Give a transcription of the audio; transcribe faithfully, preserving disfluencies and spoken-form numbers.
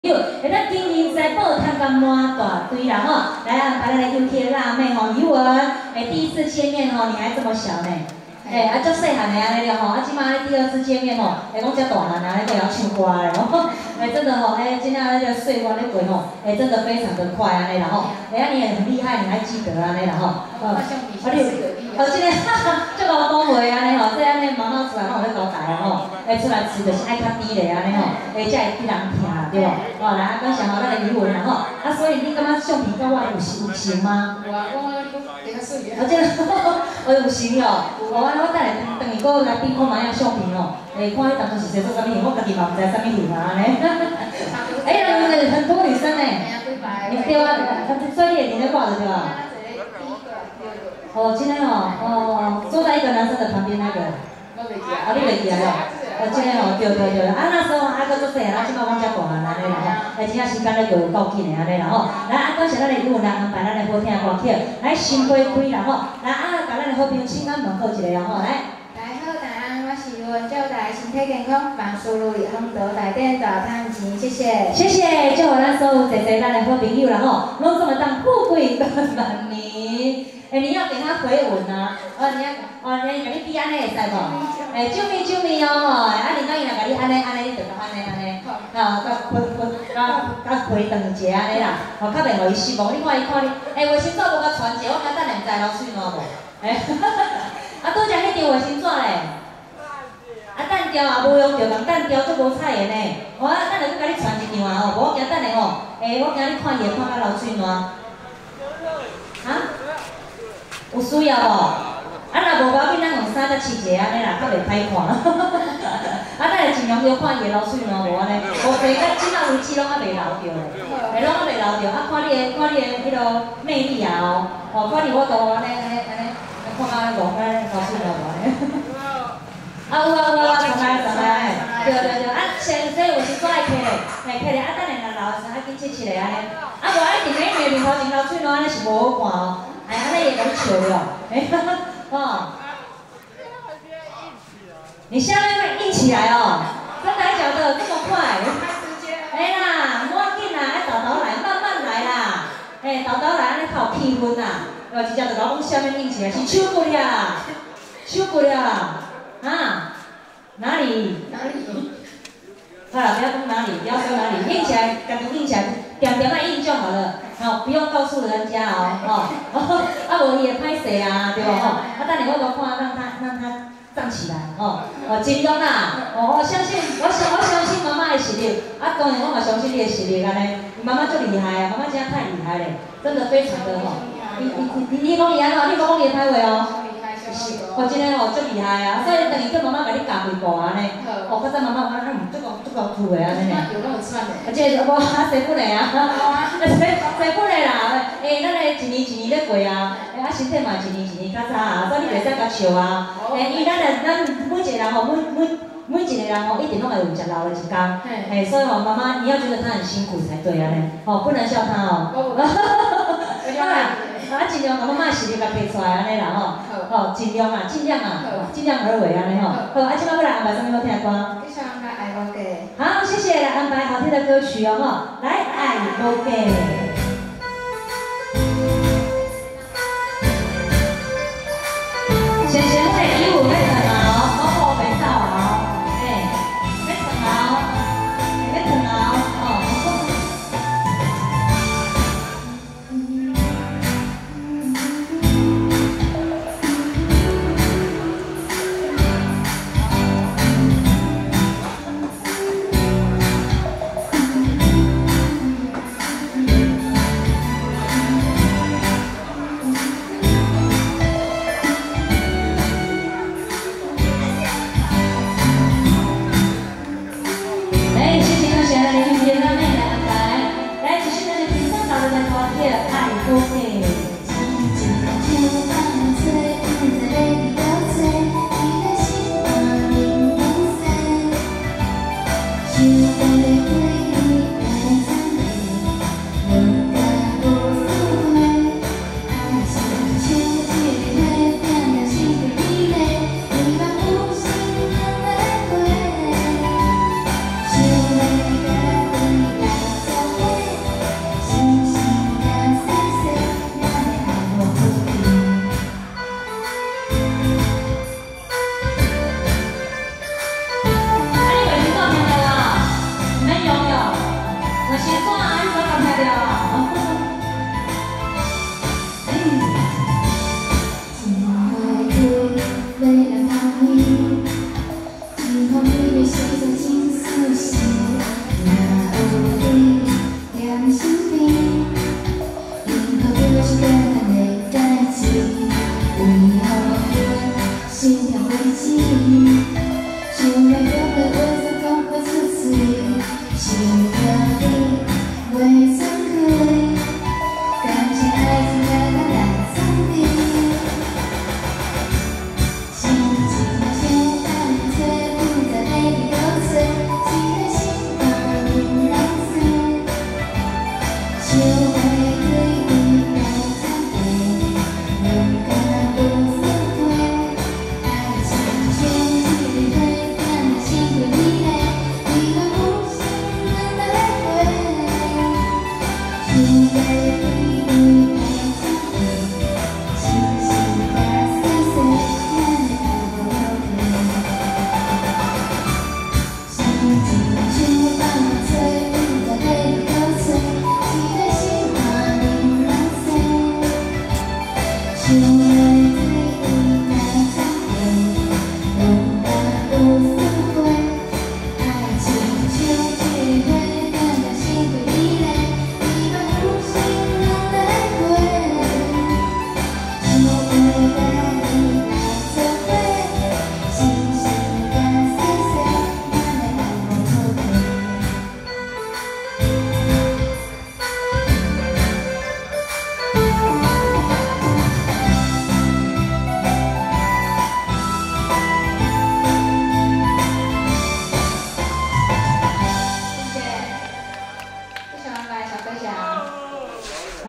友，会当经营财宝赚个满大堆啦吼！来啊，把咱的 U K 辣妹吼，语文，哎，第一次见面吼，你还这么小呢？哎，啊，足细汉的安尼了吼，啊，即马第二次见面吼，哎，讲遮大汉啊，都要唱歌嘞吼，哎，真的吼，哎，今仔那个岁月咧过吼，哎，真的非常的快安尼啦吼，哎，啊，你也很厉害，你还记得安尼啦吼，哦，啊，你，哦，今天哈哈，足够讲话安尼吼，这安尼妈妈出来拢有咧交代吼，哎，出来吃就是爱较甜咧安尼吼，哎，才会俾人听啦，对无？哦，来，啊，讲上好咱的语文啦吼，啊，所以你感觉相片跟我有有像吗？有啊，我比较水啊。哦，这个，我有像哦，哦，安尼我等下等下搁来比看卖啊相片哦，诶，看迄当初是在做啥物事，我家己嘛毋知啥物事啊安尼。哎呀，很多女生呢，你对啊，所以你也你在挂着对吧？哦，今天哦，哦，坐在一个男生的旁边那个，哦，你袂记啊？哦，今天哦，对对对，啊那时候啊，搁做细啊，即摆我遮大汉安尼啦吼，哎，真正时间咧过有够紧的安尼啦吼。来，啊，感谢咱的语文来安排咱的好听的歌曲，来心花开啦吼。来，啊，甲咱的好朋友请安问候一下哦吼，来。 大好，大安，我是语文教台，身体健康，万事如意，风德大点大赚钱，谢谢。 谢谢，祝福咱所有在在咱的好朋友啦吼，拢这么当富贵万年。哎，你要给他回文啊！哦，你要，哦，你甲你比安尼会使无？哎，救命救命哦吼！啊，领导伊若甲你安尼安尼，你就甲安尼安尼，哦，甲回回，甲甲回长一下安尼啦，哦，较袂互伊失望。你看伊看你，哎，卫生纸无甲传一下，我今等下毋知流水烂无？哎，啊，拄则迄张卫生纸咧，啊，蛋条也无用着，共蛋条足无彩的呢。我等下去甲你传一张啊吼，无我惊等下吼，哎，我惊你看伊会看甲流水烂。啊？有需要无？啊，若无要紧，咱用衫甲试一下安尼啦，较袂歹看。啊，咱会尽量要看伊流水烂无安尼，无地到即摆为止拢还袂流着咧，哎，拢还袂流着。啊，看你的，看你的迄个魅力啊哦，哦，看你我都安尼安尼安尼，看下无安尼流水烂无安尼。啊有啊有啊，上来上来，对对对，啊，先生有时做爱客咧，哎客咧，啊，等下若流的时候，啊，紧切切咧安尼。啊，无爱定咧面面头前流水烂安尼是无好看哦。哎，安尼也甲你笑了，哎，哦，你下面会硬起来哦，真的还假的这么快？哎啦，唔要紧啦，爱豆豆来，慢慢来啦，哎，豆豆来安尼较有气氛啦，哦，直接就讲下面硬起来，是手骨了，手骨了，啊，哪里？哪里？好了，不要说哪里，不要说哪里，硬起来，感觉硬起来，点点爱硬就好了。哦，不用告诉人家哦，哦，啊，无伊会歹势啊，对无吼？啊，等下我我看，让他让他站起来，哦，哦，尽量啦，哦，我相信，我相我相信妈妈的实力，啊，当然我嘛相信你的实力安尼，妈妈最厉害啊，妈妈真的太厉害了，真的非常的吼，你你你你讲伊安怎？你讲讲伊歹话哦。哦，真诶吼，足厉害啊！所以等于叫妈妈甲你教几步安尼。哦，较早妈妈我嗯，足够足够粗诶安尼呢。 有那么串的。 啊，这无啊，西本诶啊。啊，西西本诶啦，诶，咱诶一年一年咧过啊，诶，啊身体嘛一年一年较差啊，所以你袂使甲笑啊。诶，因为咱诶，咱每一个人吼，每每每一个人吼，一定拢会有食老的一天。诶，所以吼，妈妈你要觉得他很辛苦才对安尼。哦，不能笑他哦。啊，尽量把妈妈的实力甲摕出来安尼啦吼，吼，尽量啊，尽量啊，尽量而为安尼吼。好，啊，今摆要来安排什么好听的歌？ 你想安排爱无给？ 好，谢谢，来安排好听的歌曲哦吼，来爱无给。谢谢我的义务要疼熬，保护袂走熬，嘿，要疼熬，要疼熬哦。 我先挂。